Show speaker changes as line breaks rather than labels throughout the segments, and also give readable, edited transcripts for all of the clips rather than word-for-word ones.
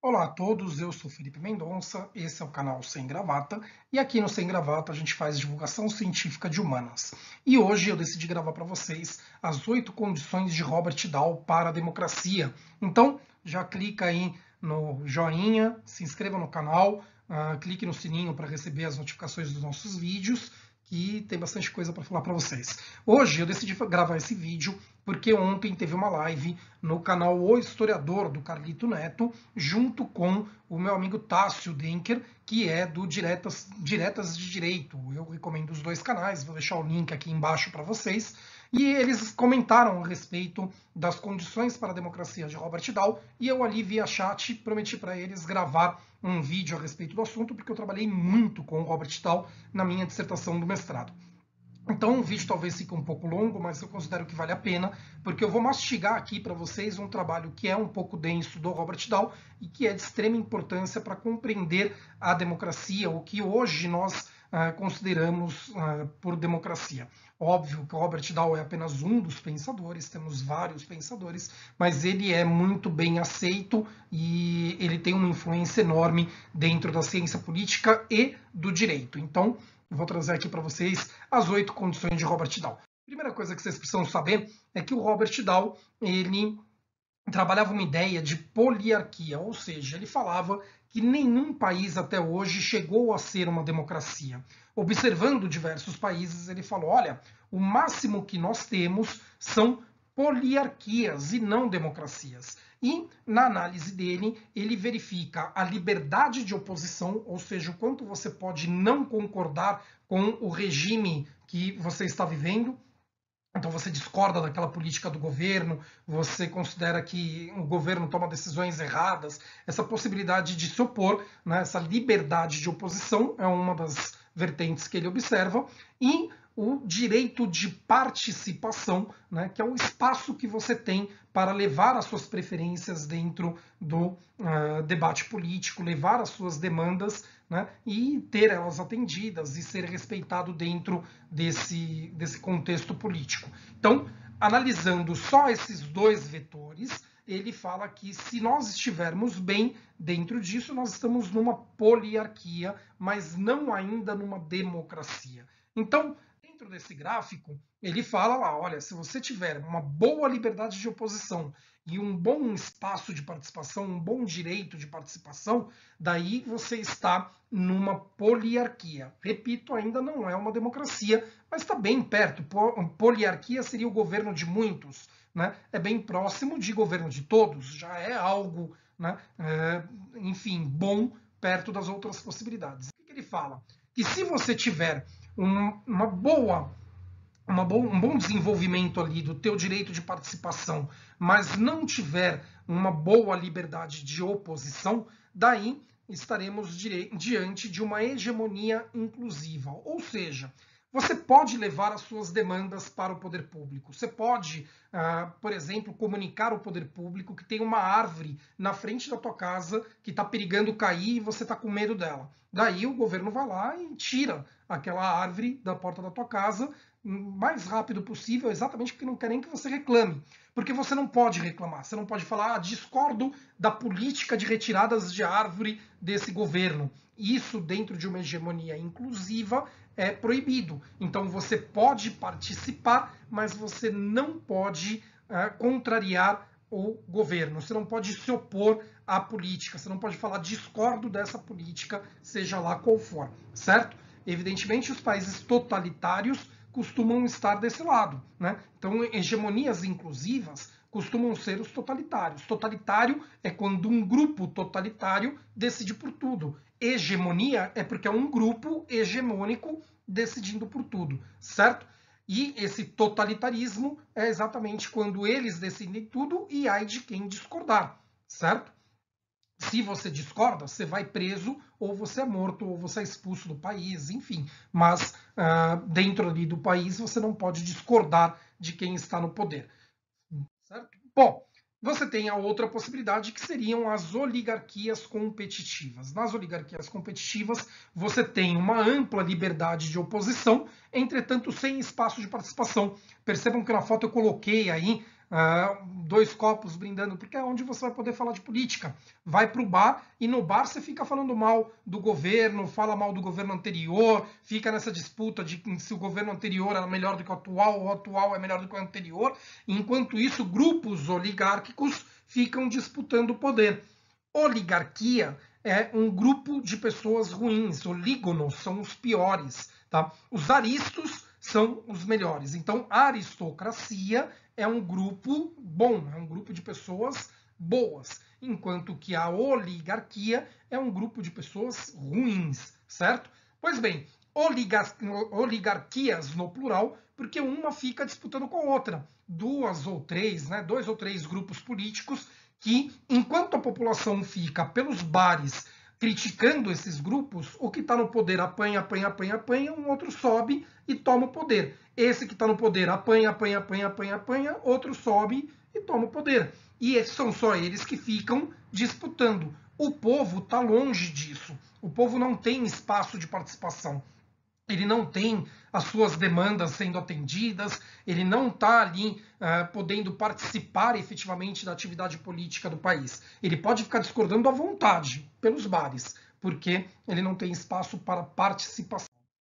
Olá a todos, eu sou Felipe Mendonça, esse é o canal Sem Gravata, e aqui no Sem Gravata a gente faz divulgação científica de humanas. E hoje eu decidi gravar para vocês as 8 condições de Robert Dahl para a democracia. Então, já clica aí no joinha, se inscreva no canal, clique no sininho para receber as notificações dos nossos vídeos, que tem bastante coisa para falar para vocês. Hoje eu decidi gravar esse vídeo porque ontem teve uma live no canal O Historiador, do Carlito Neto, junto com o meu amigo Tássio Denker, que é do Diretas de Direito. Eu recomendo os dois canais, vou deixar o link aqui embaixo para vocês. E eles comentaram a respeito das condições para a democracia de Robert Dahl, e eu ali via chat prometi para eles gravar um vídeo a respeito do assunto, porque eu trabalhei muito com o Robert Dahl na minha dissertação do mestrado. Então o vídeo talvez fique um pouco longo, mas eu considero que vale a pena, porque eu vou mastigar aqui para vocês um trabalho que é um pouco denso do Robert Dahl e que é de extrema importância para compreender a democracia, o que hoje nós consideramos por democracia. Óbvio que o Robert Dahl é apenas um dos pensadores, temos vários pensadores, mas ele é muito bem aceito e ele tem uma influência enorme dentro da ciência política e do direito. Então, vou trazer aqui para vocês as 8 condições de Robert Dahl. A primeira coisa que vocês precisam saber é que o Robert Dahl, ele trabalhava uma ideia de poliarquia, ou seja, ele falava que nenhum país até hoje chegou a ser uma democracia. Observando diversos países, ele falou, olha, o máximo que nós temos são poliarquias e não democracias. E, na análise dele, ele verifica a liberdade de oposição, ou seja, o quanto você pode não concordar com o regime que você está vivendo. Então você discorda daquela política do governo, você considera que o governo toma decisões erradas, essa possibilidade de se opor, né, essa liberdade de oposição é uma das vertentes que ele observa, e o direito de participação, né, que é o espaço que você tem para levar as suas preferências dentro do debate político, levar as suas demandas, né, e ter elas atendidas e ser respeitado dentro desse contexto político. Então, analisando só esses dois vetores, ele fala que se nós estivermos bem dentro disso, nós estamos numa poliarquia, mas não ainda numa democracia. Então, dentro desse gráfico, ele fala lá, olha, se você tiver uma boa liberdade de oposição e um bom espaço de participação, um bom direito de participação, daí você está numa poliarquia. Repito, ainda não é uma democracia, mas está bem perto. Poliarquia seria o governo de muitos, né? É bem próximo de governo de todos, já é algo, né, enfim, bom perto das outras possibilidades. O que ele fala? Que se você tiver um bom desenvolvimento ali do teu direito de participação, mas não tiver uma boa liberdade de oposição, daí estaremos diante de uma hegemonia inclusiva. Ou seja, você pode levar as suas demandas para o poder público. Você pode, por exemplo, comunicar ao poder público que tem uma árvore na frente da tua casa que está perigando cair e você está com medo dela. Daí o governo vai lá e tira aquela árvore da porta da tua casa o mais rápido possível, exatamente porque não querem que você reclame. Porque você não pode reclamar, você não pode falar, discordo da política de retiradas de árvore desse governo. Isso, dentro de uma hegemonia inclusiva, é proibido. Então você pode participar, mas você não pode contrariar o governo, você não pode se opor à política, você não pode falar discordo dessa política, seja lá qual for, certo? Evidentemente, os países totalitários costumam estar desse lado, né? Então, hegemonias inclusivas costumam ser os totalitários. Totalitário é quando um grupo totalitário decide por tudo. Hegemonia é porque é um grupo hegemônico decidindo por tudo, certo? E esse totalitarismo é exatamente quando eles decidem tudo e ai de quem discordar, certo? Se você discorda, você vai preso, ou você é morto, ou você é expulso do país, enfim. Mas dentro ali do país você não pode discordar de quem está no poder. Certo? Bom, você tem a outra possibilidade, que seriam as oligarquias competitivas. Nas oligarquias competitivas, você tem uma ampla liberdade de oposição, entretanto, sem espaço de participação. Percebam que na foto eu coloquei aí 2 copos brindando, porque é onde você vai poder falar de política. Vai para o bar e no bar você fica falando mal do governo, fala mal do governo anterior, fica nessa disputa de se o governo anterior era melhor do que o atual é melhor do que o anterior. Enquanto isso, grupos oligárquicos ficam disputando o poder. Oligarquia é um grupo de pessoas ruins, olígonos são os piores, tá? Os aristos são os melhores. Então, a aristocracia é um grupo bom, é um grupo de pessoas boas, enquanto que a oligarquia é um grupo de pessoas ruins, certo? Pois bem, oligarquias no plural, porque uma fica disputando com a outra. 2 ou 3, né, 2 ou 3 grupos políticos que, enquanto a população fica pelos bares criticando esses grupos, o que está no poder apanha, apanha, apanha, apanha, um outro sobe e toma o poder. Esse que está no poder apanha, apanha, apanha, apanha, apanha, outro sobe e toma o poder. E são só eles que ficam disputando. O povo está longe disso. O povo não tem espaço de participação. Ele não tem as suas demandas sendo atendidas, ele não está ali podendo participar efetivamente da atividade política do país. Ele pode ficar discordando à vontade pelos bares, porque ele não tem espaço para participação.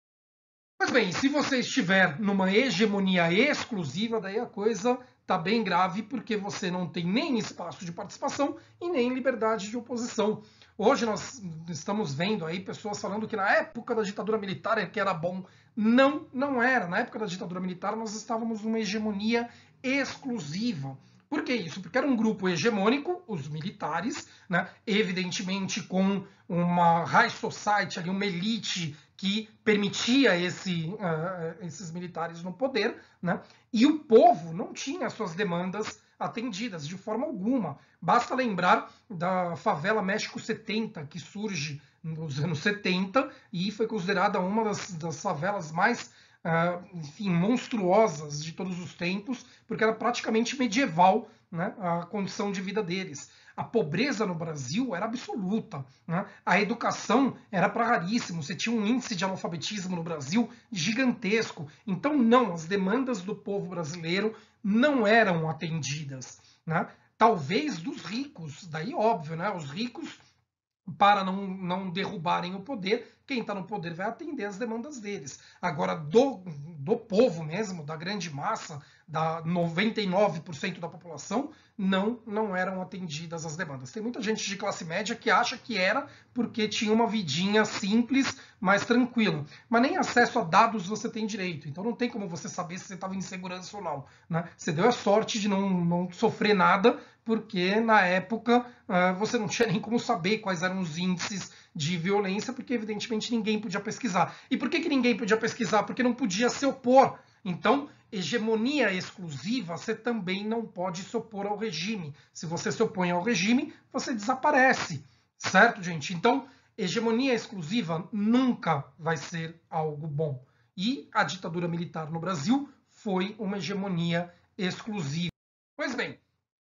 Mas bem, se você estiver numa hegemonia exclusiva, daí a coisa está bem grave, porque você não tem nem espaço de participação e nem liberdade de oposição. Hoje nós estamos vendo aí pessoas falando que na época da ditadura militar é que era bom. Não, não era. Na época da ditadura militar nós estávamos numa hegemonia exclusiva. Por que isso? Porque era um grupo hegemônico, os militares, né? Evidentemente com uma high society, ali, uma elite que permitia esses militares no poder, né? E o povo não tinha suas demandas atendidas de forma alguma. Basta lembrar da favela México 70, que surge nos anos 70 e foi considerada uma das favelas mais enfim, monstruosas de todos os tempos, porque era praticamente medieval, né, a condição de vida deles. A pobreza no Brasil era absoluta, né? A educação era para raríssimo, você tinha um índice de analfabetismo no Brasil gigantesco. Então, não, as demandas do povo brasileiro não eram atendidas, né? Talvez dos ricos, daí óbvio, né? Os ricos, para não derrubarem o poder, quem está no poder vai atender as demandas deles. Agora, do povo mesmo, da grande massa, da 99% da população, não eram atendidas as demandas. Tem muita gente de classe média que acha que era porque tinha uma vidinha simples, mais tranquila. Mas nem acesso a dados você tem direito. Então não tem como você saber se você estava em segurança ou não, né? Você deu a sorte de não sofrer nada, porque na época você não tinha nem como saber quais eram os índices de violência, porque evidentemente ninguém podia pesquisar. E por que ninguém podia pesquisar? Porque não podia se opor. Então, hegemonia exclusiva, você também não pode se opor ao regime. Se você se opõe ao regime, você desaparece. Certo, gente? Então, hegemonia exclusiva nunca vai ser algo bom. E a ditadura militar no Brasil foi uma hegemonia exclusiva. Pois bem,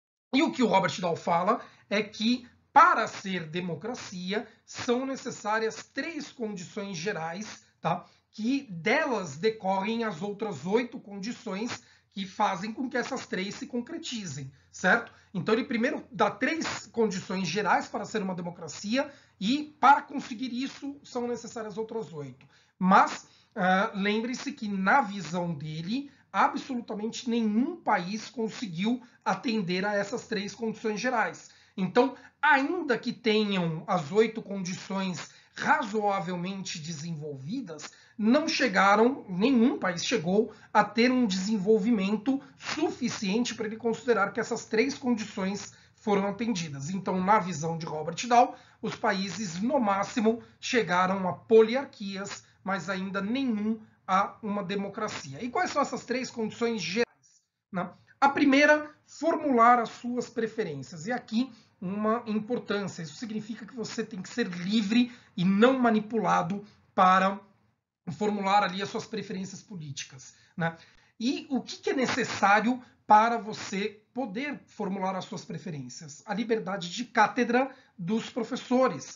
e o que o Robert Dahl fala é que, para ser democracia, são necessárias 3 condições gerais, tá? Que delas decorrem as outras 8 condições que fazem com que essas 3 se concretizem, certo? Então ele primeiro dá 3 condições gerais para ser uma democracia e, para conseguir isso, são necessárias outras 8. Mas lembre-se que, na visão dele, absolutamente nenhum país conseguiu atender a essas 3 condições gerais. Então, ainda que tenham as 8 condições razoavelmente desenvolvidas, não chegaram, nenhum país chegou a ter um desenvolvimento suficiente para ele considerar que essas 3 condições foram atendidas. Então, na visão de Robert Dahl, os países, no máximo, chegaram a poliarquias, mas ainda nenhum a uma democracia. E quais são essas 3 condições gerais, né? A primeira, formular as suas preferências. E aqui uma importância. Isso significa que você tem que ser livre e não manipulado para formular ali as suas preferências políticas, né? E o que é necessário para você poder formular as suas preferências? A liberdade de cátedra dos professores.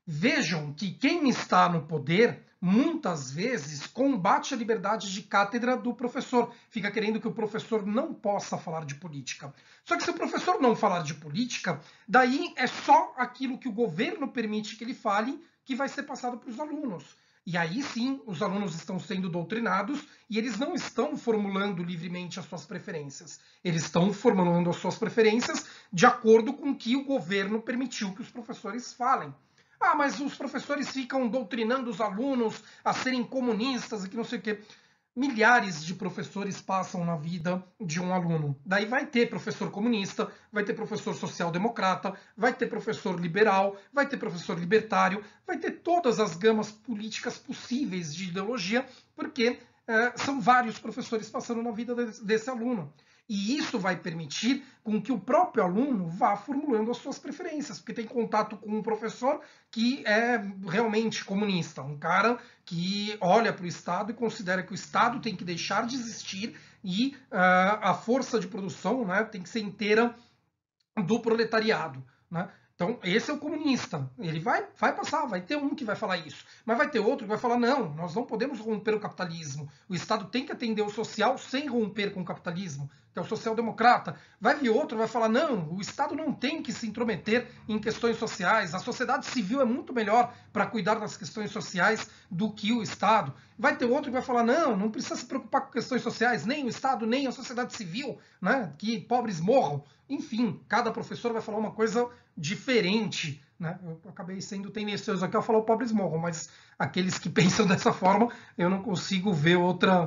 Vejam que quem está no poder muitas vezes combate a liberdade de cátedra do professor, fica querendo que o professor não possa falar de política. Só que se o professor não falar de política, daí é só aquilo que o governo permite que ele fale que vai ser passado para os alunos. E aí sim, os alunos estão sendo doutrinados e eles não estão formulando livremente as suas preferências. Eles estão formulando as suas preferências de acordo com o que o governo permitiu que os professores falem. Ah, mas os professores ficam doutrinando os alunos a serem comunistas e que não sei o quê. Milhares de professores passam na vida de um aluno. Daí vai ter professor comunista, vai ter professor social-democrata, vai ter professor liberal, vai ter professor libertário, vai ter todas as gamas políticas possíveis de ideologia, porque são vários professores passando na vida desse aluno. E isso vai permitir com que o próprio aluno vá formulando as suas preferências, porque tem contato com um professor que é realmente comunista, um cara que olha para o Estado e considera que o Estado tem que deixar de existir e a força de produção, né, tem que ser inteira do proletariado. Né? Então, esse é o comunista. Ele vai passar, vai ter um que vai falar isso. Mas vai ter outro que vai falar, não, nós não podemos romper o capitalismo. O Estado tem que atender o social sem romper com o capitalismo, que é o social-democrata. Vai vir outro que vai falar, não, o Estado não tem que se intrometer em questões sociais. A sociedade civil é muito melhor para cuidar das questões sociais do que o Estado. Vai ter outro que vai falar, não, não precisa se preocupar com questões sociais, nem o Estado, nem a sociedade civil, né? Que pobres morram. Enfim, cada professor vai falar uma coisa diferente. Né? Eu acabei sendo tendencioso aqui ao falar o pobres morram, mas aqueles que pensam dessa forma, eu não consigo ver outra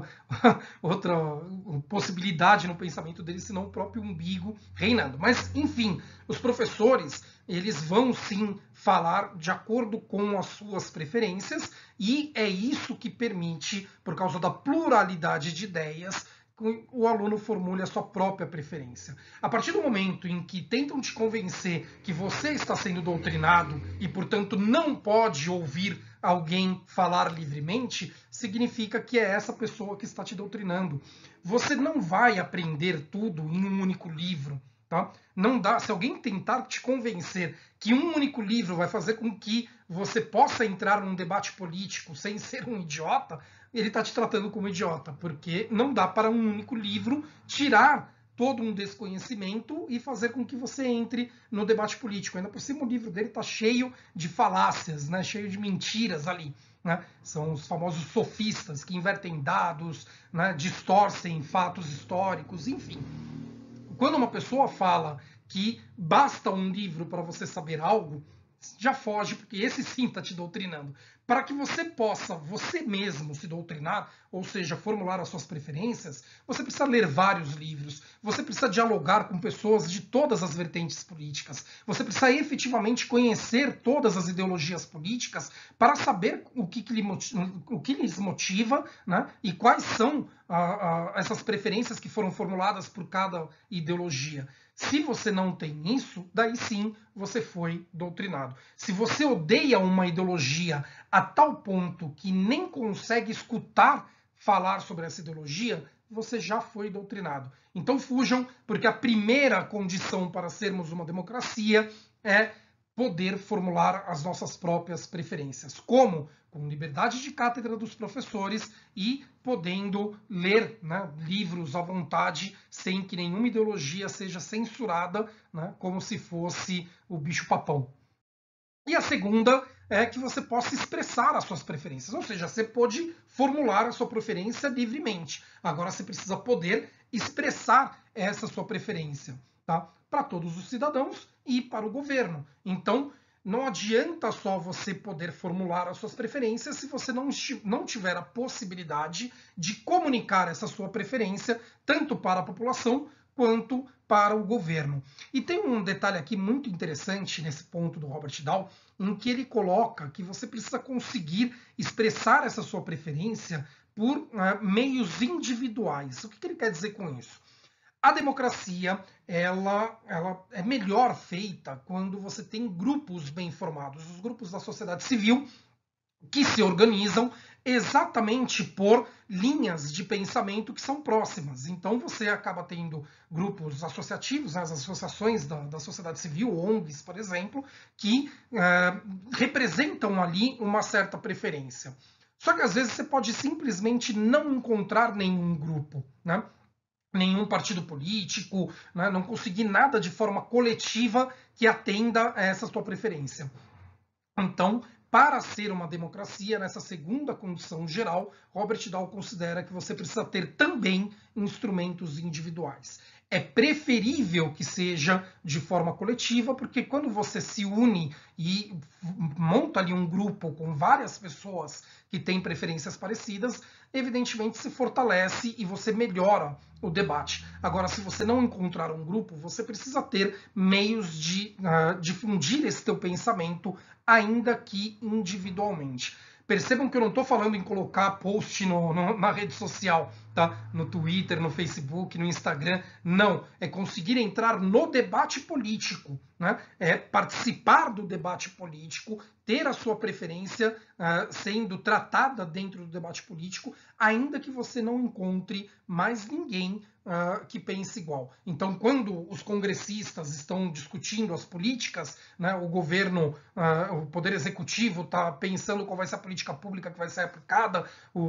possibilidade no pensamento deles, senão o próprio umbigo reinando. Mas, enfim, os professores, eles vão sim falar de acordo com as suas preferências, e é isso que permite, por causa da pluralidade de ideias, o aluno formule a sua própria preferência. A partir do momento em que tentam te convencer que você está sendo doutrinado e, portanto, não pode ouvir alguém falar livremente, significa que é essa pessoa que está te doutrinando. Você não vai aprender tudo em um único livro. Tá? Não dá. Se alguém tentar te convencer que um único livro vai fazer com que você possa entrar num debate político sem ser um idiota, ele está te tratando como idiota, porque não dá para um único livro tirar todo um desconhecimento e fazer com que você entre no debate político. Ainda por cima, o livro dele está cheio de falácias, né? Cheio de mentiras ali. Né? São os famosos sofistas que invertem dados, né? Distorcem fatos históricos, enfim. Quando uma pessoa fala que basta um livro para você saber algo, já foge, porque esse sim está te doutrinando. Para que você possa, você mesmo, se doutrinar, ou seja, formular as suas preferências, você precisa ler vários livros, você precisa dialogar com pessoas de todas as vertentes políticas, você precisa efetivamente conhecer todas as ideologias políticas para saber o que lhes motiva, né, e quais são essas preferências que foram formuladas por cada ideologia. Se você não tem isso, daí sim você foi doutrinado. Se você odeia uma ideologia a tal ponto que nem consegue escutar falar sobre essa ideologia, você já foi doutrinado. Então fujam, porque a primeira condição para sermos uma democracia é poder formular as nossas próprias preferências. Como? Com liberdade de cátedra dos professores e podendo ler, né, livros à vontade, sem que nenhuma ideologia seja censurada, né, como se fosse o bicho-papão. E a segunda é que você possa expressar as suas preferências, ou seja, você pode formular a sua preferência livremente. Agora você precisa poder expressar essa sua preferência, tá? Para todos os cidadãos e para o governo. Então, não adianta só você poder formular as suas preferências se você não tiver a possibilidade de comunicar essa sua preferência tanto para a população quanto para o governo. E tem um detalhe aqui muito interessante nesse ponto do Robert Dahl, em que ele coloca que você precisa conseguir expressar essa sua preferência por meios individuais. O que ele quer dizer com isso? A democracia ela é melhor feita quando você tem grupos bem formados. Os grupos da sociedade civil que se organizam exatamente por linhas de pensamento que são próximas. Então você acaba tendo grupos associativos, né, as associações da sociedade civil, ONGs, por exemplo, que representam ali uma certa preferência. Só que às vezes você pode simplesmente não encontrar nenhum grupo, né? Nenhum partido político, né? Não conseguir nada de forma coletiva que atenda a essa sua preferência. Então, para ser uma democracia, nessa segunda condição geral, Robert Dahl considera que você precisa ter também instrumentos individuais. É preferível que seja de forma coletiva, porque quando você se une e monta ali um grupo com várias pessoas que têm preferências parecidas, evidentemente se fortalece e você melhora o debate. Agora, se você não encontrar um grupo, você precisa ter meios de difundir esse teu pensamento, ainda que individualmente. Percebam que eu não estou falando em colocar post na rede social, tá? No Twitter, no Facebook, no Instagram. Não. É conseguir entrar no debate político, né? É participar do debate político, ter a sua preferência sendo tratada dentro do debate político, ainda que você não encontre mais ninguém que pense igual. Então, quando os congressistas estão discutindo as políticas, né, o governo, o Poder Executivo está pensando qual vai ser a política pública que vai ser aplicada,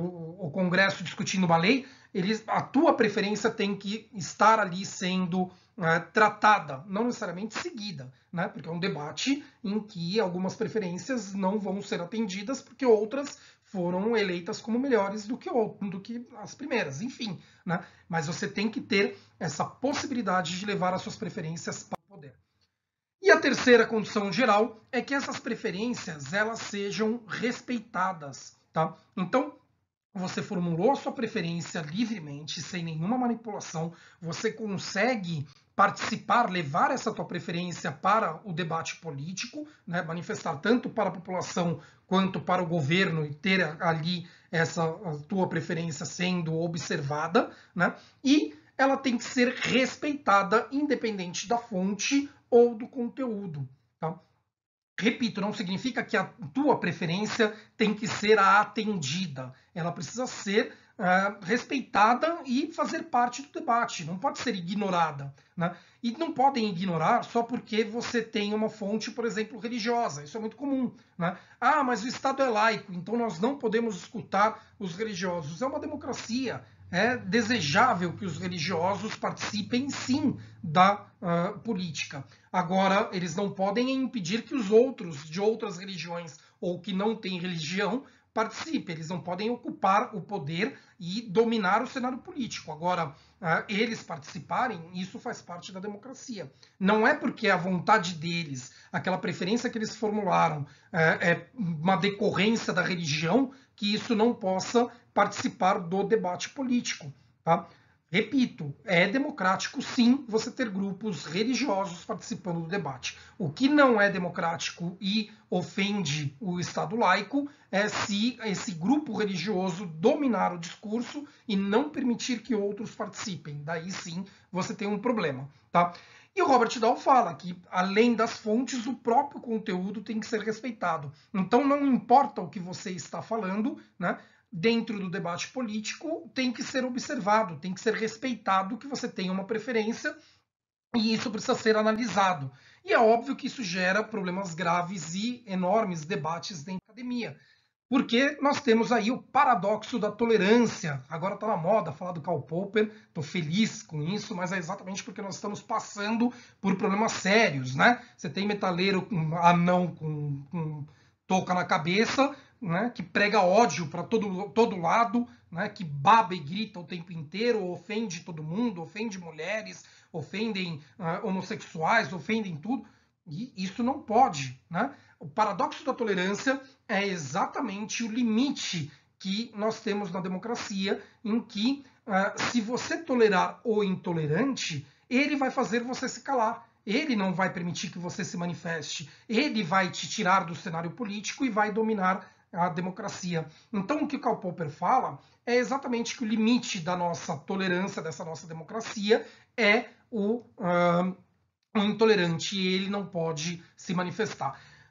o Congresso discutindo uma lei, a tua preferência tem que estar ali sendo tratada, não necessariamente seguida, né, porque é um debate em que algumas preferências não vão ser atendidas porque outras foram eleitas como melhores do que as primeiras, enfim, né? Mas você tem que ter essa possibilidade de levar as suas preferências para o poder. E a terceira condição geral é que essas preferências elas sejam respeitadas, tá? Então, você formulou a sua preferência livremente, sem nenhuma manipulação, você consegue participar, levar essa tua preferência para o debate político, né, manifestar tanto para a população quanto para o governo e ter ali essa tua preferência sendo observada, né, e ela tem que ser respeitada independente da fonte ou do conteúdo. Tá? Repito, não significa que a tua preferência tem que ser a atendida. Ela precisa ser respeitada e fazer parte do debate. Não pode ser ignorada. Né? E não podem ignorar só porque você tem uma fonte, por exemplo, religiosa. Isso é muito comum. Né? Ah, mas o Estado é laico, então nós não podemos escutar os religiosos. É uma democracia. É desejável que os religiosos participem, sim, da política. Agora, eles não podem impedir que os outros de outras religiões ou que não têm religião participem. Eles não podem ocupar o poder e dominar o cenário político. Agora, eles participarem, isso faz parte da democracia. Não é porque a vontade deles, aquela preferência que eles formularam, é uma decorrência da religião, que isso não possa participar do debate político. Tá? Repito, é democrático sim você ter grupos religiosos participando do debate. O que não é democrático e ofende o Estado laico é se esse grupo religioso dominar o discurso e não permitir que outros participem. Daí sim você tem um problema. Tá? E o Robert Dahl fala que, além das fontes, o próprio conteúdo tem que ser respeitado. Então não importa o que você está falando, né? Dentro do debate político tem que ser observado, tem que ser respeitado que você tem uma preferência e isso precisa ser analisado. E é óbvio que isso gera problemas graves e enormes debates dentro da academia. Porque nós temos aí o paradoxo da tolerância. Agora está na moda falar do Karl Popper, estou feliz com isso, mas é exatamente porque nós estamos passando por problemas sérios, né? Você tem metaleiro anão com touca na cabeça, né, que prega ódio para todo lado, né, que baba e grita o tempo inteiro, ofende todo mundo, ofende mulheres, ofendem homossexuais, ofendem tudo. E isso não pode. Né? O paradoxo da tolerância é exatamente o limite que nós temos na democracia, em que se você tolerar o intolerante, ele vai fazer você se calar. Ele não vai permitir que você se manifeste. Ele vai te tirar do cenário político e vai dominar a democracia. Então, o que o Karl Popper fala é exatamente que o limite da nossa tolerância, dessa nossa democracia, é o intolerante, e ele não pode se manifestar.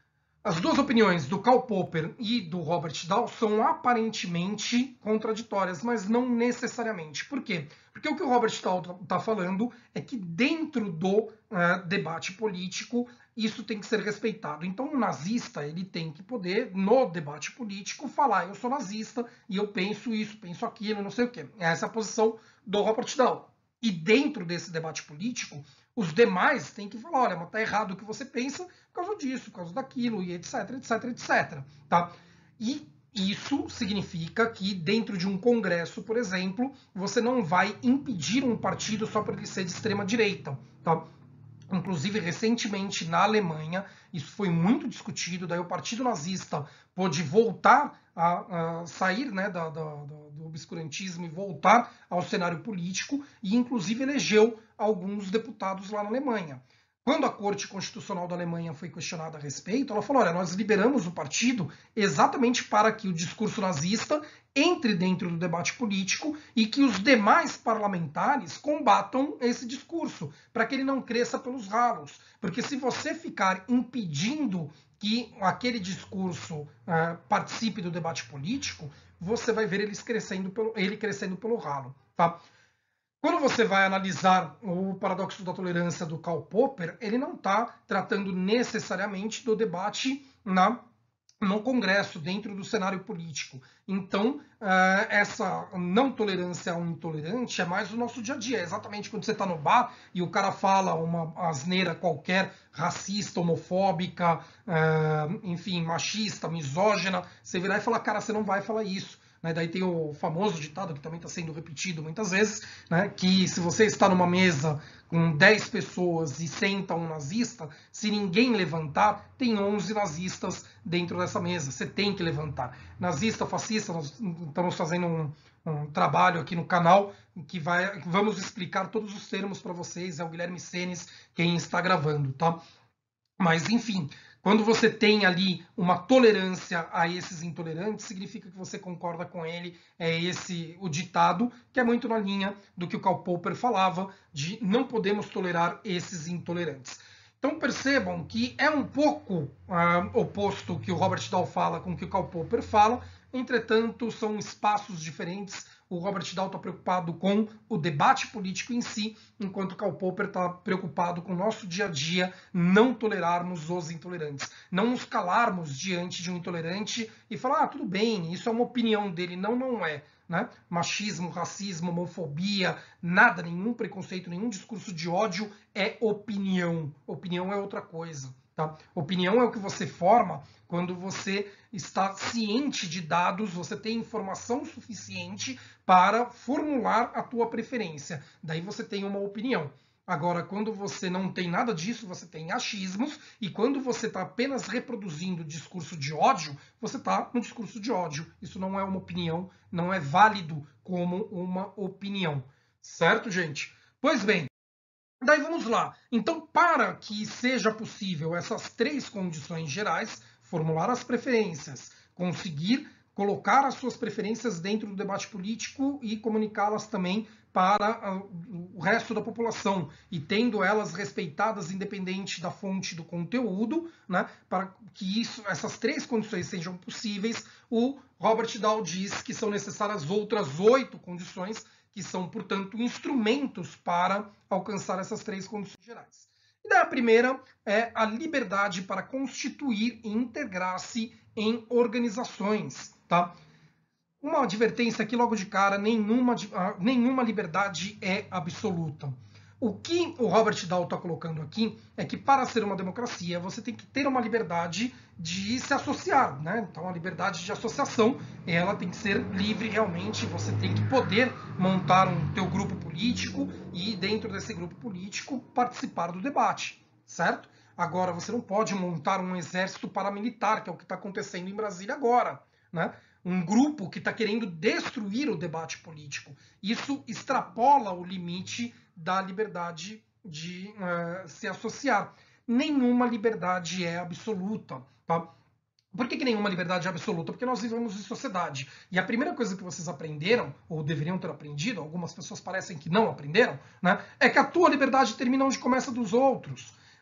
As duas opiniões do Karl Popper e do Robert Dahl são aparentemente contraditórias, mas não necessariamente. Por quê? Porque o que o Robert Dahl está falando é que dentro do debate político isso tem que ser respeitado. Então o nazista ele tem que poder, no debate político, falar eu sou nazista e eu penso isso, penso aquilo, não sei o quê. Essa é a posição do Robert Dahl. E dentro desse debate político, os demais têm que falar, olha, mas tá errado o que você pensa por causa disso, por causa daquilo, e etc, etc, etc. Tá? E isso significa que dentro de um congresso, por exemplo, você não vai impedir um partido só por ele ser de extrema direita. Tá? Inclusive, recentemente, na Alemanha, isso foi muito discutido, daí o Partido Nazista pôde voltar a sair, né, do obscurantismo e voltar ao cenário político, e inclusive elegeu alguns deputados lá na Alemanha. Quando a Corte Constitucional da Alemanha foi questionada a respeito, ela falou, olha, nós liberamos o partido exatamente para que o discurso nazista entre dentro do debate político e que os demais parlamentares combatam esse discurso, para que ele não cresça pelos ralos. Porque se você ficar impedindo que aquele discurso participe do debate político, você vai ver ele crescendo pelo ralo. Tá? Quando você vai analisar o paradoxo da tolerância do Karl Popper, ele não está tratando necessariamente do debate no Congresso, dentro do cenário político. Então, essa não tolerância ao intolerante é mais o nosso dia a dia. É exatamente quando você está no bar e o cara fala uma asneira qualquer, racista, homofóbica, enfim, machista, misógina, você virar e falar, cara, você não vai falar isso. Daí tem o famoso ditado, que também está sendo repetido muitas vezes, né, que se você está numa mesa com 10 pessoas e senta um nazista, se ninguém levantar, tem 11 nazistas dentro dessa mesa. Você tem que levantar. Nazista, fascista, nós estamos fazendo um trabalho aqui no canal que vamos explicar todos os termos para vocês. É o Guilherme Senes quem está gravando, tá? Mas, enfim, quando você tem ali uma tolerância a esses intolerantes, significa que você concorda com ele. É esse o ditado, que é muito na linha do que o Karl Popper falava, de não podemos tolerar esses intolerantes. Então percebam que é um pouco oposto o que o Robert Dahl fala com o que o Karl Popper fala, entretanto são espaços diferentes. O Robert Dahl está preocupado com o debate político em si, enquanto o Karl Popper está preocupado com o nosso dia a dia, não tolerarmos os intolerantes, não nos calarmos diante de um intolerante e falar, tudo bem, isso é uma opinião dele. Não, não é. Né? Machismo, racismo, homofobia, nada, nenhum preconceito, nenhum discurso de ódio é opinião. Opinião é outra coisa. Tá? Opinião é o que você forma quando você está ciente de dados, você tem informação suficiente para formular a tua preferência. Daí você tem uma opinião. Agora, quando você não tem nada disso, você tem achismos, e quando você está apenas reproduzindo o discurso de ódio, você está no discurso de ódio. Isso não é uma opinião, não é válido como uma opinião. Certo, gente? Pois bem, daí vamos lá. Então, para que seja possível essas três condições gerais, formular as preferências, conseguir colocar as suas preferências dentro do debate político e comunicá-las também para o resto da população, e tendo elas respeitadas independente da fonte do conteúdo, né, para que essas três condições sejam possíveis, o Robert Dahl diz que são necessárias outras 8 condições, que são, portanto, instrumentos para alcançar essas três condições gerais. E daí a primeira é a liberdade para constituir e integrar-se em organizações. Tá? Uma advertência aqui logo de cara, nenhuma liberdade é absoluta. O que o Robert Dahl está colocando aqui é que para ser uma democracia você tem que ter uma liberdade de se associar, né? Então a liberdade de associação, ela tem que ser livre realmente, você tem que poder montar um teu grupo político e dentro desse grupo político participar do debate, certo? Agora você não pode montar um exército paramilitar, que é o que está acontecendo em Brasília agora, né? Um grupo que está querendo destruir o debate político. Isso extrapola o limite da liberdade de se associar. Nenhuma liberdade é absoluta. Tá? Por que nenhuma liberdade é absoluta? Porque nós vivemos em sociedade. E a primeira coisa que vocês aprenderam, ou deveriam ter aprendido, algumas pessoas parecem que não aprenderam, né, é que a tua liberdade termina onde começa a dos outros.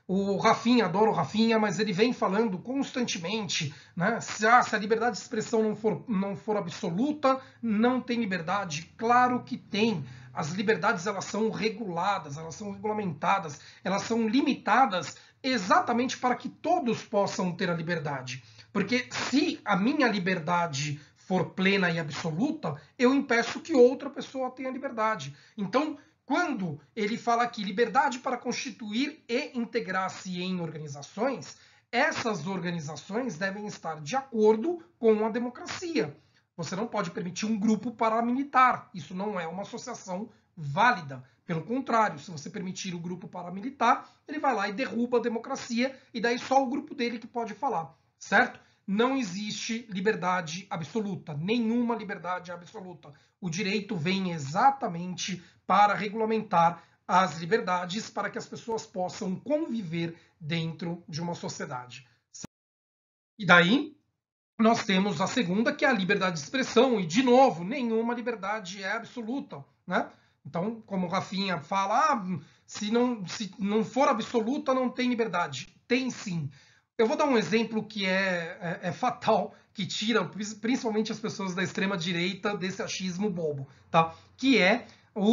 O Rafinha, adoro o Rafinha, mas ele vem falando constantemente, né? Se a liberdade de expressão não for absoluta, não tem liberdade. Claro que tem. As liberdades, elas são reguladas, elas são regulamentadas, elas são limitadas exatamente para que todos possam ter a liberdade. Porque se a minha liberdade for plena e absoluta, eu impeço que outra pessoa tenha liberdade. Então, quando ele fala aqui liberdade para constituir e integrar-se em organizações, essas organizações devem estar de acordo com a democracia. Você não pode permitir um grupo paramilitar. Isso não é uma associação válida. Pelo contrário, se você permitir o grupo paramilitar, ele vai lá e derruba a democracia, e daí só o grupo dele que pode falar, certo? Não existe liberdade absoluta, nenhuma liberdade absoluta. O direito vem exatamente para regulamentar as liberdades para que as pessoas possam conviver dentro de uma sociedade. E daí nós temos a segunda, que é a liberdade de expressão, e de novo, nenhuma liberdade é absoluta, né? Então, como o Rafinha fala, se não for absoluta, não tem liberdade. Tem sim. Eu vou dar um exemplo que é fatal, que tira principalmente as pessoas da extrema direita desse achismo bobo, tá? Que é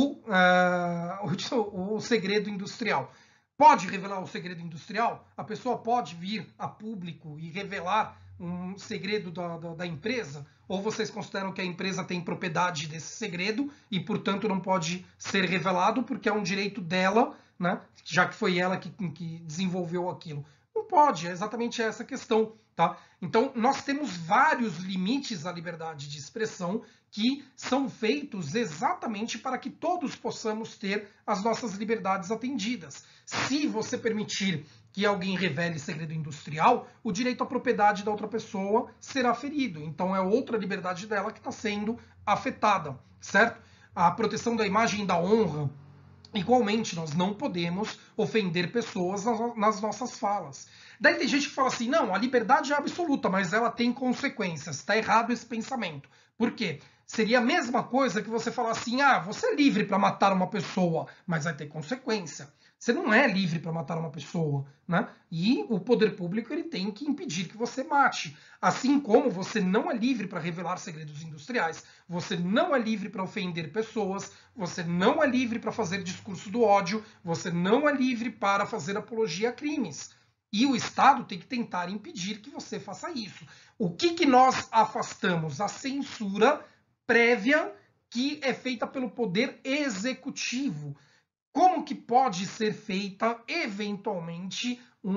o segredo industrial. Pode revelar o segredo industrial? A pessoa pode vir a público e revelar um segredo da empresa? Ou vocês consideram que a empresa tem propriedade desse segredo e, portanto, não pode ser revelado porque é um direito dela, né? Já que foi ela que desenvolveu aquilo? Não pode, é exatamente essa a questão. Tá? Então, nós temos vários limites à liberdade de expressão que são feitos exatamente para que todos possamos ter as nossas liberdades atendidas. Se você permitir que alguém revele segredo industrial, o direito à propriedade da outra pessoa será ferido. Então, é outra liberdade dela que está sendo afetada, certo? A proteção da imagem e da honra. Igualmente, nós não podemos ofender pessoas nas nossas falas. Daí tem gente que fala assim, não, a liberdade é absoluta, mas ela tem consequências. Está errado esse pensamento. Por quê? Seria a mesma coisa que você falar assim, você é livre para matar uma pessoa, mas vai ter consequência. Você não é livre para matar uma pessoa, né? E o poder público ele tem que impedir que você mate. Assim como você não é livre para revelar segredos industriais, você não é livre para ofender pessoas, você não é livre para fazer discurso do ódio, você não é livre para fazer apologia a crimes. E o Estado tem que tentar impedir que você faça isso. O que nós afastamos? A censura prévia que é feita pelo poder executivo. Como que pode ser feita, eventualmente,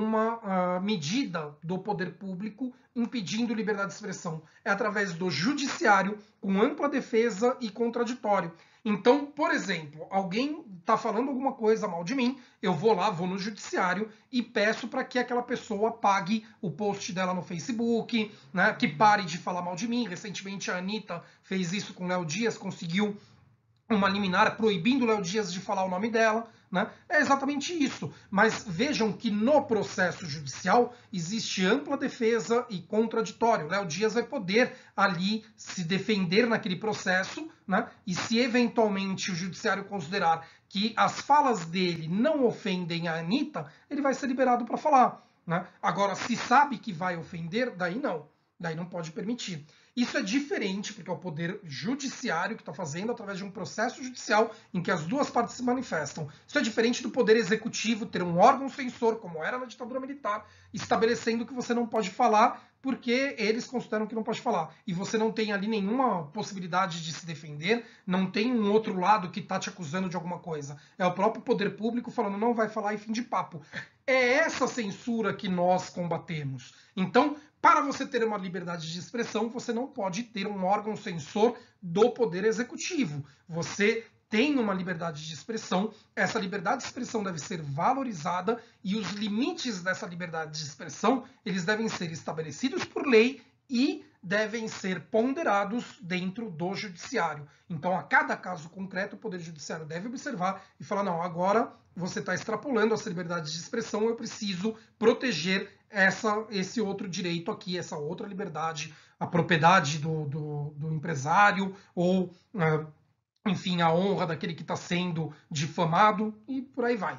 uma medida do poder público impedindo liberdade de expressão? É através do judiciário, com ampla defesa e contraditório. Então, por exemplo, alguém está falando alguma coisa mal de mim, eu vou lá, vou no judiciário e peço para que aquela pessoa apague o post dela no Facebook, né, que pare de falar mal de mim. Recentemente a Anitta fez isso com o Léo Dias, conseguiu uma liminar proibindo o Léo Dias de falar o nome dela, né? É exatamente isso. Mas vejam que no processo judicial existe ampla defesa e contraditório. O Léo Dias vai poder ali se defender naquele processo, né? E se eventualmente o judiciário considerar que as falas dele não ofendem a Anitta, ele vai ser liberado para falar, né? Agora, se sabe que vai ofender, daí não pode permitir. Isso é diferente, porque é o poder judiciário que está fazendo através de um processo judicial em que as duas partes se manifestam. Isso é diferente do poder executivo ter um órgão censor, como era na ditadura militar, estabelecendo que você não pode falar porque eles consideram que não pode falar. E você não tem ali nenhuma possibilidade de se defender, não tem um outro lado que está te acusando de alguma coisa. É o próprio poder público falando não vai falar e fim de papo. É essa censura que nós combatemos. Então, para você ter uma liberdade de expressão, você não pode ter um órgão censor do poder executivo. Você tem uma liberdade de expressão, essa liberdade de expressão deve ser valorizada e os limites dessa liberdade de expressão, eles devem ser estabelecidos por lei e devem ser ponderados dentro do judiciário. Então, a cada caso concreto, o Poder Judiciário deve observar e falar, não, agora você está extrapolando essa liberdade de expressão, eu preciso proteger esse outro direito aqui, essa outra liberdade, a propriedade do empresário, ou, enfim, a honra daquele que está sendo difamado, e por aí vai.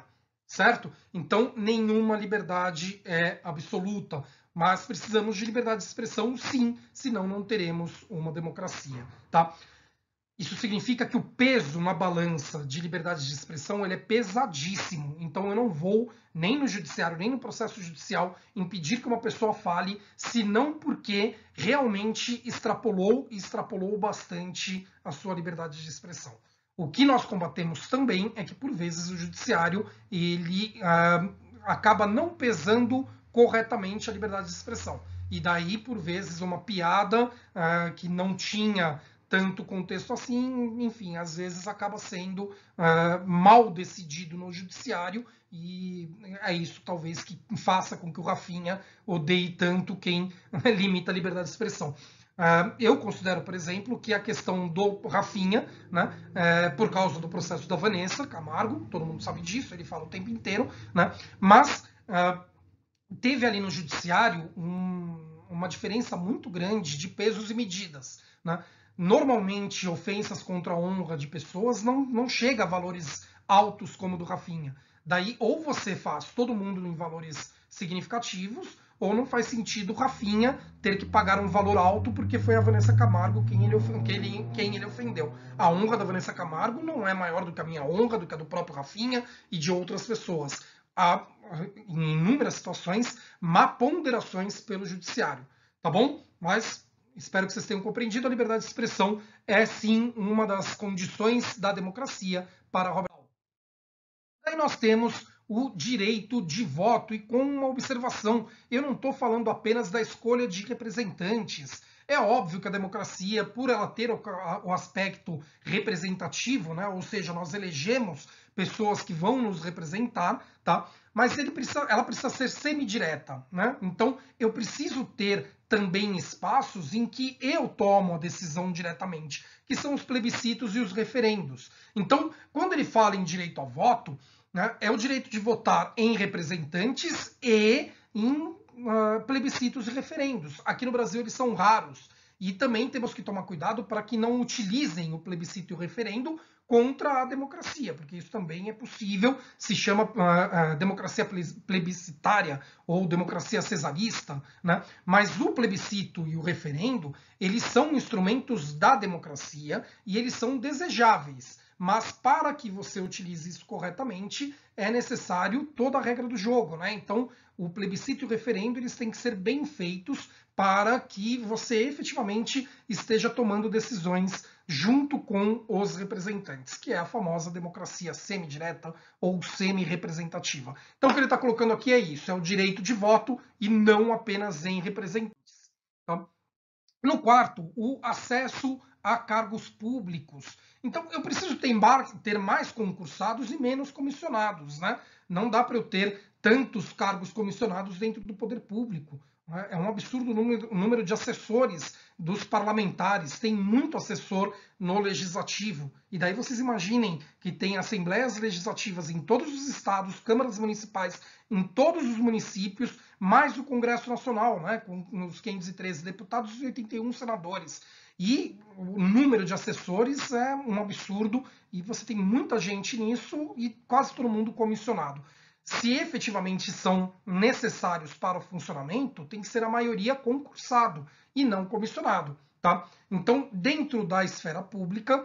certo? Então, nenhuma liberdade é absoluta, mas precisamos de liberdade de expressão, sim, senão não teremos uma democracia, tá? Isso significa que o peso na balança de liberdade de expressão ele é pesadíssimo. Então eu não vou, nem no judiciário, nem no processo judicial, impedir que uma pessoa fale, senão porque realmente extrapolou bastante a sua liberdade de expressão. O que nós combatemos também é que, por vezes, o judiciário ele acaba não pesando corretamente a liberdade de expressão. E daí, por vezes, uma piada que não tinha tanto contexto assim, enfim, às vezes acaba sendo mal decidido no judiciário e é isso talvez que faça com que o Rafinha odeie tanto quem limita a liberdade de expressão. Eu considero, por exemplo, que a questão do Rafinha, né, por causa do processo da Vanessa Camargo, todo mundo sabe disso, ele fala o tempo inteiro, né, mas teve ali no judiciário uma diferença muito grande de pesos e medidas, né? Normalmente, ofensas contra a honra de pessoas não chega a valores altos como o do Rafinha. Daí, ou você faz todo mundo em valores significativos, ou não faz sentido o Rafinha ter que pagar um valor alto porque foi a Vanessa Camargo quem ele ofendeu. A honra da Vanessa Camargo não é maior do que a minha honra, do que a do próprio Rafinha e de outras pessoas. Há, em inúmeras situações, má ponderações pelo judiciário. Tá bom? Mas espero que vocês tenham compreendido. A liberdade de expressão é, sim, uma das condições da democracia para Robert. Aí nós temos o direito de voto e com uma observação. Eu não estou falando apenas da escolha de representantes. É óbvio que a democracia, por ela ter o aspecto representativo, né, ou seja, nós elegemos pessoas que vão nos representar, tá? Mas ela precisa ser semidireta, né? Então eu preciso ter também espaços em que eu tomo a decisão diretamente, que são os plebiscitos e os referendos. Então, quando ele fala em direito ao voto, né, é o direito de votar em representantes e em plebiscitos e referendos. Aqui no Brasil eles são raros. E também temos que tomar cuidado para que não utilizem o plebiscito e o referendo contra a democracia, porque isso também é possível, se chama democracia plebiscitária ou democracia cesarista, né? Mas o plebiscito e o referendo, eles são instrumentos da democracia e eles são desejáveis. Mas para que você utilize isso corretamente, é necessário toda a regra do jogo, né? Então, o plebiscito e o referendo, eles têm que ser bem feitos para que você efetivamente esteja tomando decisões junto com os representantes, que é a famosa democracia semidireta ou semi-representativa. Então, o que ele está colocando aqui é isso, é o direito de voto e não apenas em representantes. Tá? No quarto, o acesso a cargos públicos. Então, eu preciso ter mais concursados e menos comissionados, né? Não dá para eu ter tantos cargos comissionados dentro do poder público. Né? É um absurdo o número de assessores dos parlamentares. Tem muito assessor no legislativo. E daí vocês imaginem que tem assembleias legislativas em todos os estados, câmaras municipais em todos os municípios, mais o Congresso Nacional, né, com os 513 deputados e 81 senadores. E o número de assessores é um absurdo e você tem muita gente nisso e quase todo mundo comissionado. Se efetivamente são necessários para o funcionamento, tem que ser a maioria concursado e não comissionado. Tá? Então, dentro da esfera pública,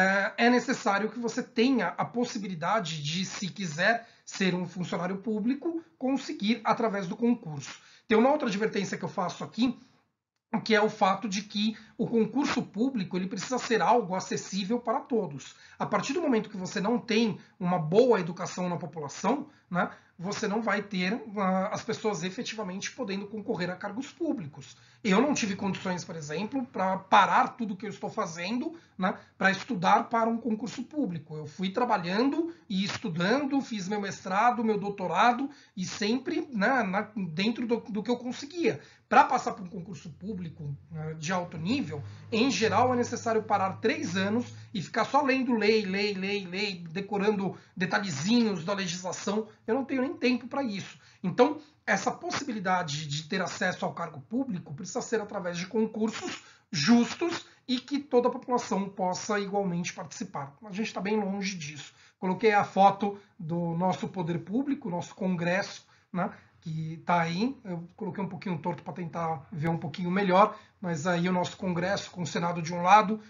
é necessário que você tenha a possibilidade de, se quiser ser um funcionário público, conseguir através do concurso. Tem uma outra advertência que eu faço aqui, que é o fato de que o concurso público ele precisa ser algo acessível para todos. A partir do momento que você não tem uma boa educação na população, né, você não vai ter as pessoas efetivamente podendo concorrer a cargos públicos. Eu não tive condições, por exemplo, para parar tudo que eu estou fazendo, né, para estudar para um concurso público. Eu fui trabalhando e estudando, fiz meu mestrado, meu doutorado e sempre, né, dentro do que eu conseguia. Para passar por um concurso público de alto nível, em geral é necessário parar 3 anos e ficar só lendo lei, decorando detalhezinhos da legislação. Eu não tenho nem tempo para isso. Então, essa possibilidade de ter acesso ao cargo público precisa ser através de concursos justos e que toda a população possa igualmente participar. A gente está bem longe disso. Coloquei a foto do nosso poder público, nosso Congresso, né, que está aí. Eu coloquei um pouquinho torto para tentar ver um pouquinho melhor, mas aí o nosso Congresso, com o Senado de um lado,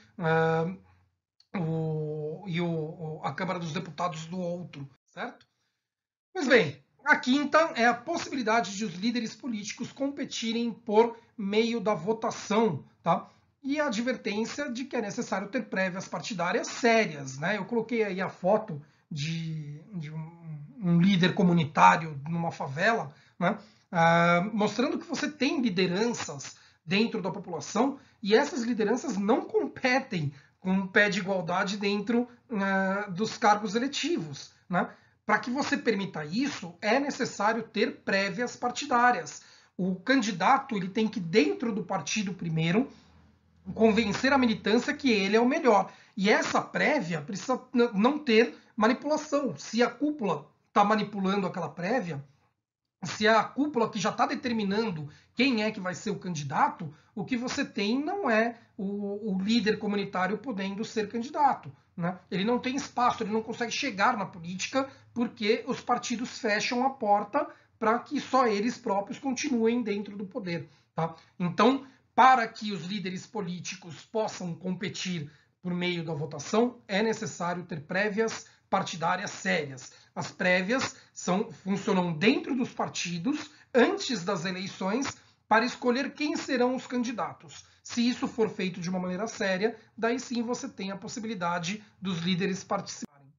a Câmara dos Deputados do outro, certo? Pois bem, a quinta é a possibilidade de os líderes políticos competirem por meio da votação, tá? E a advertência de que é necessário ter prévias partidárias sérias, né? Eu coloquei aí a foto de um líder comunitário numa favela, né? Mostrando que você tem lideranças dentro da população e essas lideranças não competem com um pé de igualdade dentro dos cargos eletivos, né? Para que você permita isso, é necessário ter prévias partidárias. O candidato ele tem que, dentro do partido primeiro, convencer a militância que ele é o melhor. E essa prévia precisa não ter manipulação. Se a cúpula está manipulando aquela prévia, se a cúpula que já está determinando quem é que vai ser o candidato, o que você tem não é o líder comunitário podendo ser candidato. Né? Ele não tem espaço, ele não consegue chegar na política porque os partidos fecham a porta para que só eles próprios continuem dentro do poder. Tá? Então, para que os líderes políticos possam competir por meio da votação, é necessário ter prévias partidárias sérias. As prévias funcionam dentro dos partidos, antes das eleições, para escolher quem serão os candidatos. Se isso for feito de uma maneira séria, daí sim você tem a possibilidade dos líderes participarem.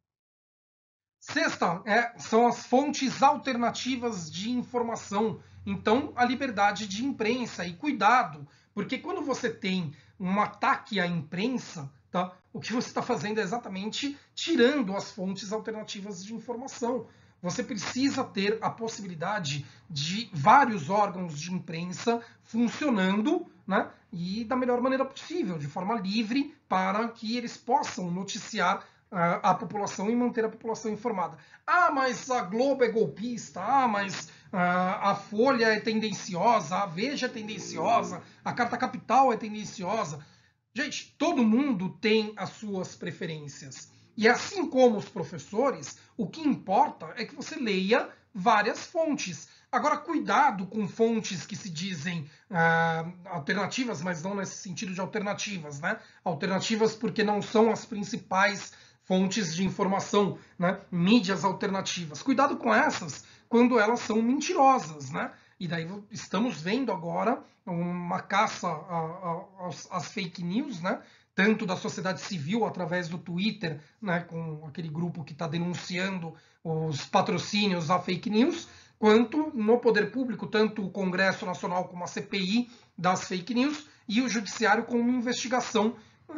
Sexta, são as fontes alternativas de informação. Então, a liberdade de imprensa. E cuidado, porque quando você tem um ataque à imprensa, tá, o que você está fazendo é exatamente tirando as fontes alternativas de informação. Você precisa ter a possibilidade de vários órgãos de imprensa funcionando, né, e da melhor maneira possível, de forma livre, para que eles possam noticiar a população e manter a população informada. Ah, mas a Globo é golpista, mas a Folha é tendenciosa, a Veja é tendenciosa, a Carta Capital é tendenciosa. Gente, todo mundo tem as suas preferências. E assim como os professores, o que importa é que você leia várias fontes. Agora, cuidado com fontes que se dizem alternativas, mas não nesse sentido de alternativas, né? Alternativas porque não são as principais fontes de informação, né? Mídias alternativas. Cuidado com essas quando elas são mentirosas, né? E daí estamos vendo agora uma caça às fake news, né? Tanto da sociedade civil através do Twitter, né? Com aquele grupo que está denunciando os patrocínios a fake news, quanto no poder público, tanto o Congresso Nacional como a CPI das fake news e o Judiciário com uma investigação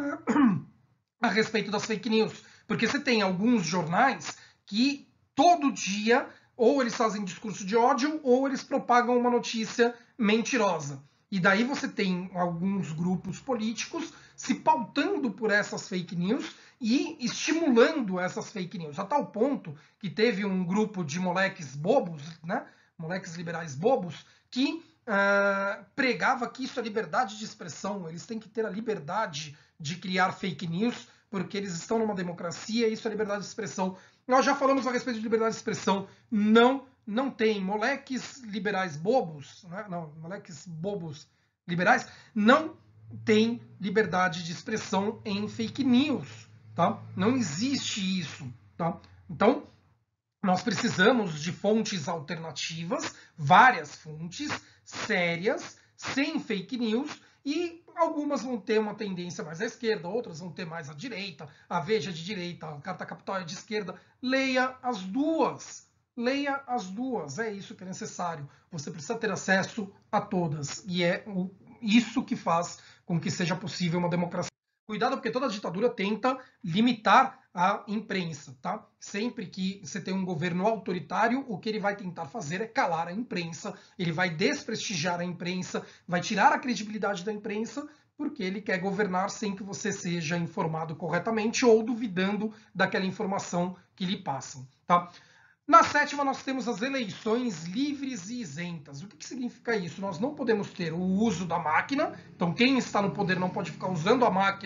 a respeito das fake news. Porque você tem alguns jornais que todo dia ou eles fazem discurso de ódio ou eles propagam uma notícia mentirosa. E daí você tem alguns grupos políticos se pautando por essas fake news e estimulando essas fake news, a tal ponto que teve um grupo de moleques bobos, né, moleques liberais bobos, que pregava que isso é liberdade de expressão, eles têm que ter a liberdade de criar fake news, porque eles estão numa democracia e isso é liberdade de expressão. Nós já falamos a respeito de liberdade de expressão. Não tem moleques liberais bobos, né? Não, moleques bobos liberais, não tem liberdade de expressão em fake news, tá? Não existe isso, tá? Então, nós precisamos de fontes alternativas, várias fontes sérias, sem fake news, e algumas vão ter uma tendência mais à esquerda, outras vão ter mais à direita, a Veja é de direita, a Carta Capital é de esquerda. Leia as duas. Leia as duas, é isso que é necessário. Você precisa ter acesso a todas, e é isso que faz com que seja possível uma democracia. Cuidado, porque toda ditadura tenta limitar a imprensa, tá? Sempre que você tem um governo autoritário, o que ele vai tentar fazer é calar a imprensa, ele vai desprestigiar a imprensa, vai tirar a credibilidade da imprensa, porque ele quer governar sem que você seja informado corretamente ou duvidando daquela informação que lhe passam, tá? Na sétima, nós temos as eleições livres e isentas. O que significa isso? Nós não podemos ter o uso da máquina, então quem está no poder não pode ficar usando a máquina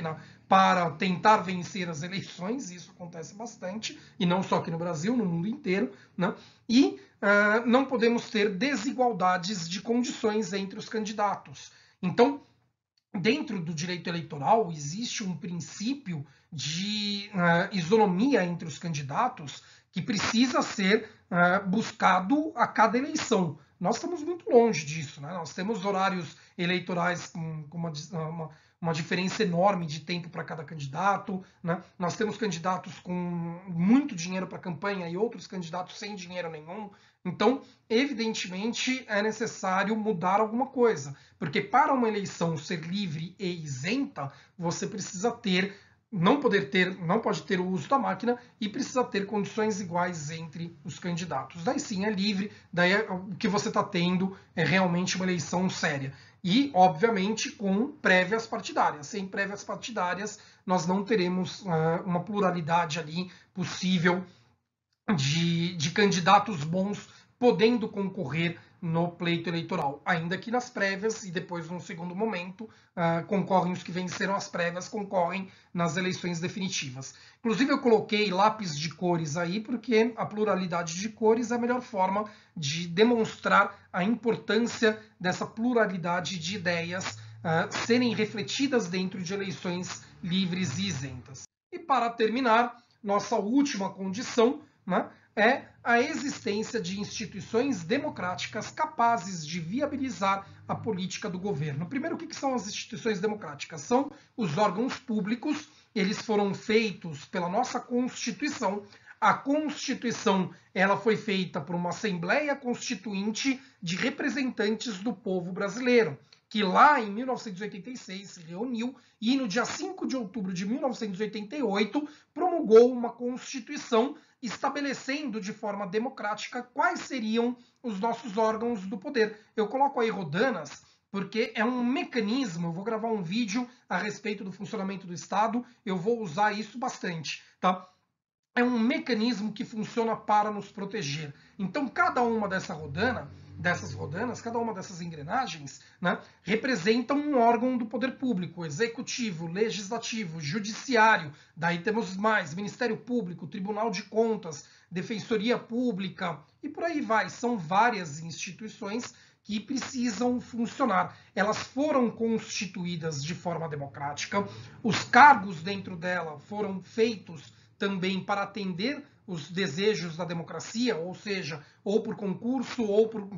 para tentar vencer as eleições, isso acontece bastante, e não só aqui no Brasil, no mundo inteiro, né? E não podemos ter desigualdades de condições entre os candidatos. Então, dentro do direito eleitoral, existe um princípio de isonomia entre os candidatos que precisa ser buscado a cada eleição. Nós estamos muito longe disso, né? Nós temos horários eleitorais com uma diferença enorme de tempo para cada candidato, né? Nós temos candidatos com muito dinheiro para a campanha e outros candidatos sem dinheiro nenhum. Então, evidentemente, é necessário mudar alguma coisa, porque para uma eleição ser livre e isenta, você precisa ter, não pode ter o uso da máquina e precisa ter condições iguais entre os candidatos. Daí sim é livre, daí o que você está tendo é realmente uma eleição séria. E, obviamente, com prévias partidárias. Sem prévias partidárias, nós não teremos uma pluralidade ali possível de candidatos bons podendo concorrer no pleito eleitoral, ainda que nas prévias e depois, num segundo momento, concorrem os que venceram as prévias, concorrem nas eleições definitivas. Inclusive, eu coloquei lápis de cores aí, porque a pluralidade de cores é a melhor forma de demonstrar a importância dessa pluralidade de ideias serem refletidas dentro de eleições livres e isentas. E para terminar, nossa última condição, né, é a existência de instituições democráticas capazes de viabilizar a política do governo. Primeiro, o que são as instituições democráticas? São os órgãos públicos, eles foram feitos pela nossa Constituição. A Constituição ela foi feita por uma Assembleia Constituinte de representantes do povo brasileiro, que lá em 1986 se reuniu e no dia 5 de outubro de 1988 promulgou uma Constituição estabelecendo de forma democrática quais seriam os nossos órgãos do poder. Eu coloco aí rodanas porque é um mecanismo, eu vou gravar um vídeo a respeito do funcionamento do Estado, eu vou usar isso bastante, tá? É um mecanismo que funciona para nos proteger. Então, cada uma dessas rodanas, cada uma dessas engrenagens, né, representa um órgão do poder público, executivo, legislativo, judiciário, daí temos mais, Ministério Público, Tribunal de Contas, Defensoria Pública, e por aí vai. São várias instituições que precisam funcionar. Elas foram constituídas de forma democrática, os cargos dentro dela foram feitos também para atender os desejos da democracia, ou seja, ou por concurso ou por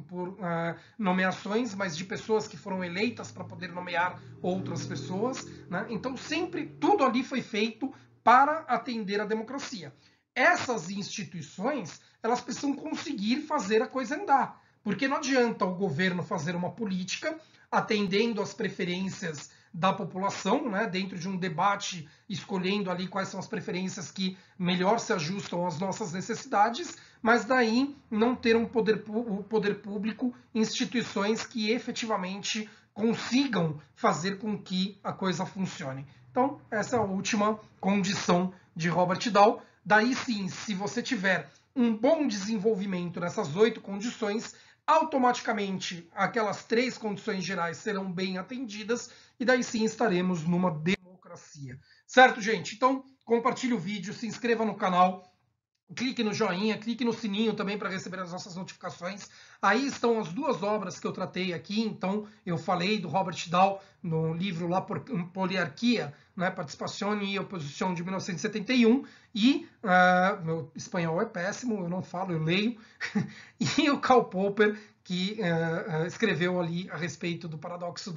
nomeações, mas de pessoas que foram eleitas para poder nomear outras pessoas, né? Então sempre tudo ali foi feito para atender a democracia. Essas instituições, elas precisam conseguir fazer a coisa andar, porque não adianta o governo fazer uma política atendendo às preferências da população, né, dentro de um debate, escolhendo ali quais são as preferências que melhor se ajustam às nossas necessidades, mas daí não ter o poder público, instituições que efetivamente consigam fazer com que a coisa funcione. Então, essa é a última condição de Robert Dahl. Daí sim, se você tiver um bom desenvolvimento nessas 8 condições, automaticamente aquelas 3 condições gerais serão bem atendidas e daí sim estaremos numa democracia. Certo, gente? Então, compartilhe o vídeo, se inscreva no canal, clique no joinha, clique no sininho também para receber as nossas notificações. Aí estão as 2 obras que eu tratei aqui. Então, eu falei do Robert Dahl no livro lá Poliarquia, né, Participazione e Oposizione de 1971. E meu espanhol é péssimo, eu não falo, eu leio. E o Karl Popper, que escreveu ali a respeito do paradoxo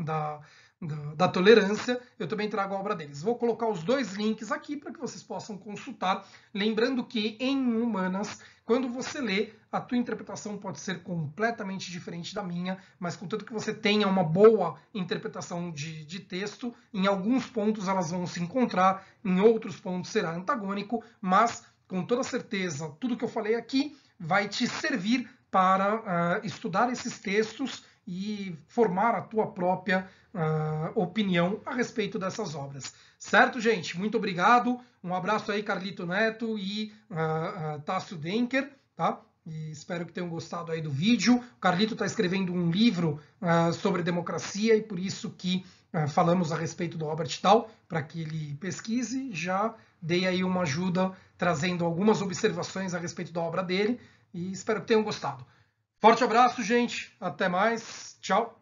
da tolerância, eu também trago a obra deles. Vou colocar os 2 links aqui para que vocês possam consultar. Lembrando que em humanas, quando você lê, a tua interpretação pode ser completamente diferente da minha, mas contanto que você tenha uma boa interpretação de texto, em alguns pontos elas vão se encontrar, em outros pontos será antagônico, mas com toda certeza, tudo que eu falei aqui vai te servir para estudar esses textos e formar a tua própria opinião a respeito dessas obras. Certo, gente? Muito obrigado. Um abraço aí, Carlito Neto e Tássio Denker, tá? E espero que tenham gostado aí do vídeo. O Carlito está escrevendo um livro sobre democracia e por isso que falamos a respeito do Robert Dahl para que ele pesquise, já dei aí uma ajuda trazendo algumas observações a respeito da obra dele e espero que tenham gostado. Forte abraço, gente, até mais, tchau!